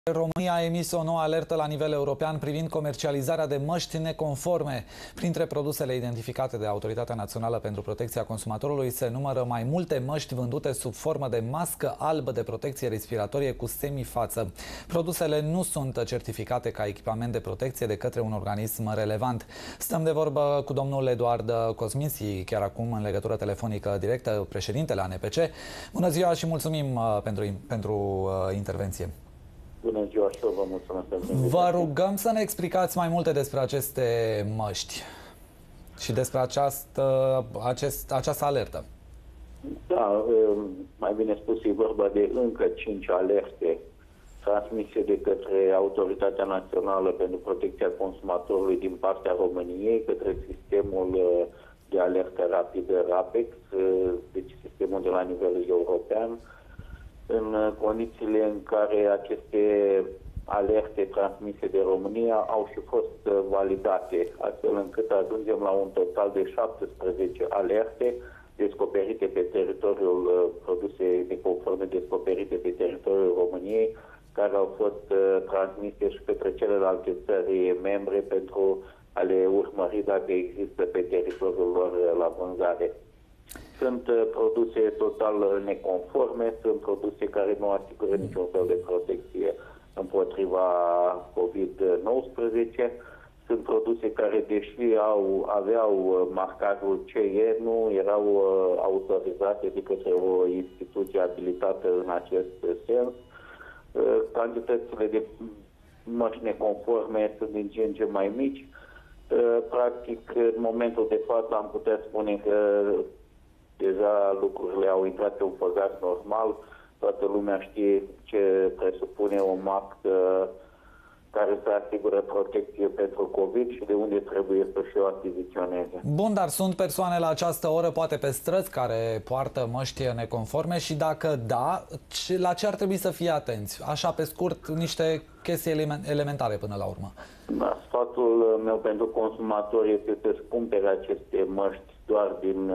România a emis o nouă alertă la nivel european privind comercializarea de măști neconforme. Printre produsele identificate de Autoritatea Națională pentru Protecția Consumatorului se numără mai multe măști vândute sub formă de mască albă de protecție respiratorie cu semifață. Produsele nu sunt certificate ca echipament de protecție de către un organism relevant. Stăm de vorbă cu domnul Eduard Cosminski, chiar acum în legătură telefonică directă, președintele ANPC. Bună ziua și mulțumim pentru intervenție. Bună ziua și eu vă mulțumesc pentru invitație. Vă rugăm să ne explicați mai multe despre aceste măști și despre această alertă. Da, mai bine spus, e vorba de încă 5 alerte transmise de către Autoritatea Națională pentru Protecția Consumatorului din partea României către sistemul de alertă rapidă RAPEX, deci sistemul de la nivel european, în condițiile în care aceste alerte transmise de România au și fost validate, astfel încât ajungem la un total de 17 alerte descoperite pe teritoriul, produse neconforme descoperite pe teritoriul României, care au fost transmise și către celelalte țări membre pentru a le urmări dacă există pe teritoriul lor la vânzare. Sunt produse total neconforme, sunt produse care nu asigură niciun fel de protecție împotriva COVID-19. Sunt produse care, deși aveau marcajul CE, nu erau autorizate de către o instituție abilitată în acest sens. Cantitățile de măști neconforme sunt din ce în ce mai mici. Practic, în momentul de față am putea spune că deja lucrurile au intrat pe un făgaș normal, toată lumea știe ce presupune o mască care să asigură protecție pentru COVID și de unde trebuie să și o achiziționeze. Bun, dar sunt persoane la această oră, poate pe străzi, care poartă măști neconforme și dacă da, la ce ar trebui să fie atenți? Așa, pe scurt, niște chestii elementare până la urmă. Da, sfatul meu pentru consumatori este să-și cumpere aceste măști doar din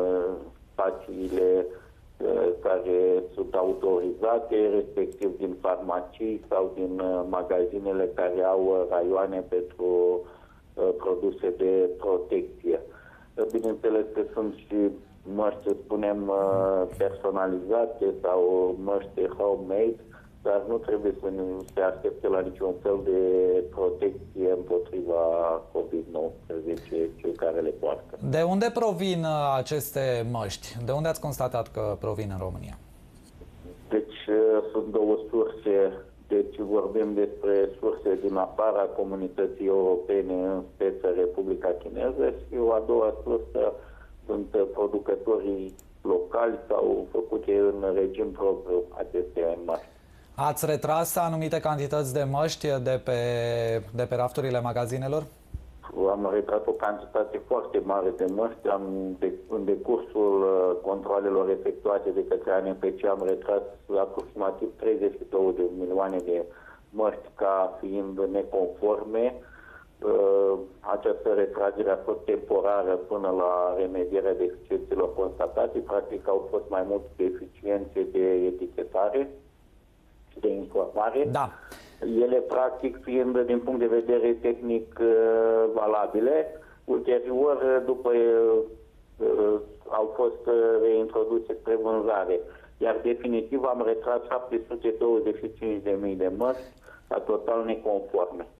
spațiile care sunt autorizate, respectiv din farmacii sau din magazinele care au raioane pentru produse de protecție. Bineînțeles că sunt și măști, să spunem, personalizate sau măști homemade, dar nu trebuie să se aștepte la niciun fel de protecție împotriva COVID-19 cei care le poartă. De unde provin aceste măști? De unde ați constatat că provin în România? Deci sunt două surse. Deci vorbim despre surse din afara comunității europene, în speță Republica Chineză, și o a doua sursă sunt producătorii locali sau făcute în regim propriu aceste măști. Ați retras anumite cantități de măști de pe rafturile magazinelor? Am retras o cantitate foarte mare de măști. În decursul controalelor efectuate de către ANPC am retras aproximativ 32 de milioane de măști ca fiind neconforme. Această retragere a fost temporară până la remedierea deficiențelor constatate. Practic au fost mai multe deficiențe de etichetare și de informare. Da. Ele, practic, fiind din punct de vedere tehnic valabile, ulterior, după au fost reintroduse spre vânzare. Iar definitiv am retras 725.000 de măști, la total neconforme.